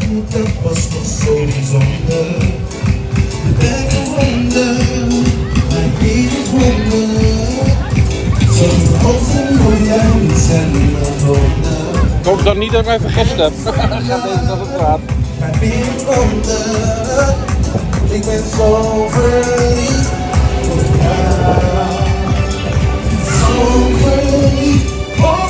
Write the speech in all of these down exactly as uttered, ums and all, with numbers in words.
Dat was nog zo bijzonder. Echt een wonder, mijn wereld wonder. Zo groot en mooi en zijn niemand wonder. Ik hoop dan niet dat ik mij vergist heb. Gaat deze dat het praat. Mijn wereld wonder. Ik ben zo verliefd op jou. Zo verliefd op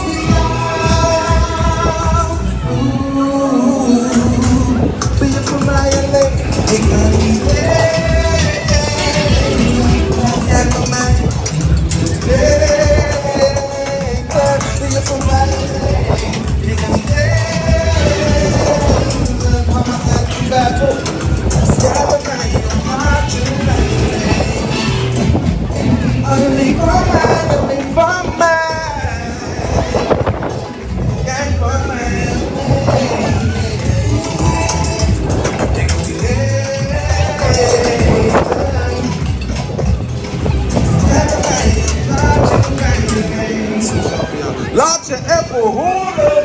jou. Oeh, ben je voor mij alleen? Ik kan niet leven. Jij van mij. Ben je voor mij alleen? Ik kan niet leven. Mama, laat je bij op. Jij van mij, je maakt je mij. Alleen van mij, alleen van mij. Jij van mij alleen. Ik kan niet leven. Jij van mij, laat je mij. Laat je even horen.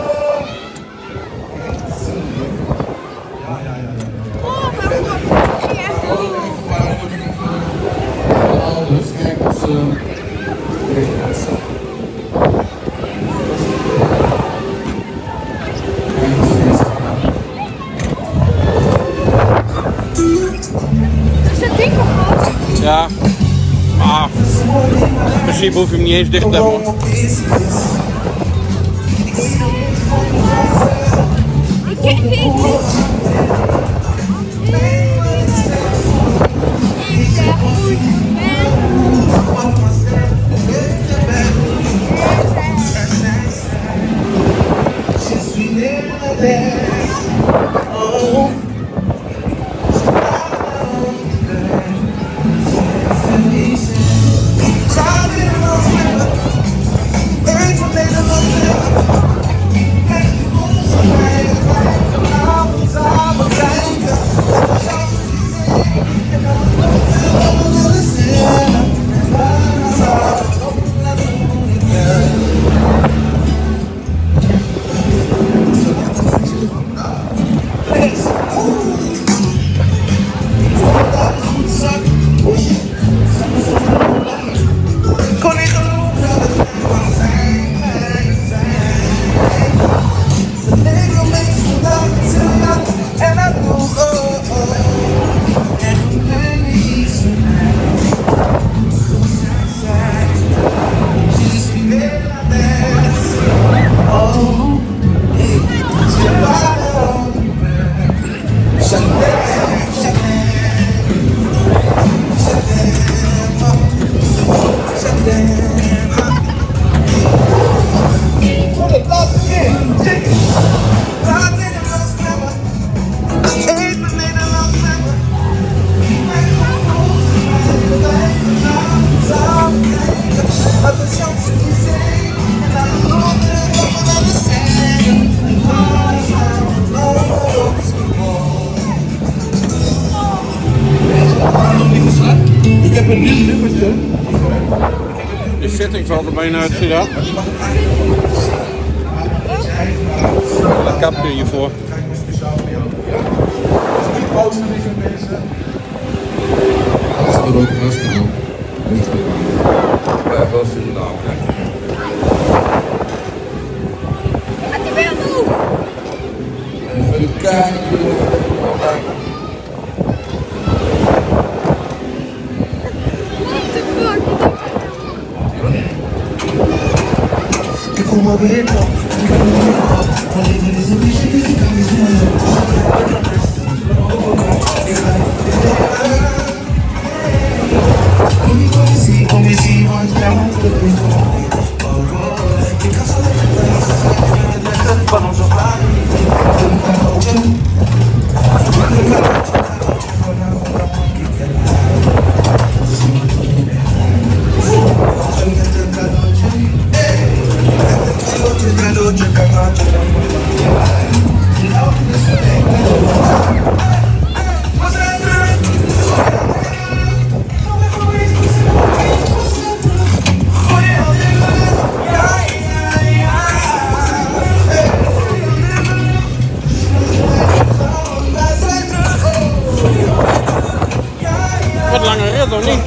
Ja, maar in principe hoef je hem niet eens dicht te hebben. Ik ken niet. Ik heb een nieuw nummertje. De setting valt er bijna uit, zie je dat? Een kapje hiervoor. Kijk maar speciaal voor jou. Als ik pauze liggen mensen. Dat is er ook rustig op. Ja, wel Suriname. Wat je wil doen? Even kijken. Ik kom maar weer op. Mijn leven is een beetje, ik kan niet meer. Kom je, kom je zien, kom je zien, want jij moet het niet doen. Ik kan zo lekker blijven, ik ben het leggen van onze vader. Ik kan ook doen. Cadeautje, cadeautje, cadeautje. of niet?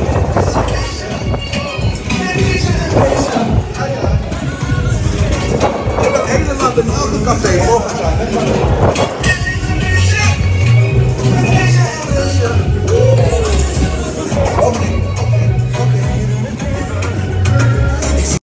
Ik heb helemaal een autocafé volgens mij.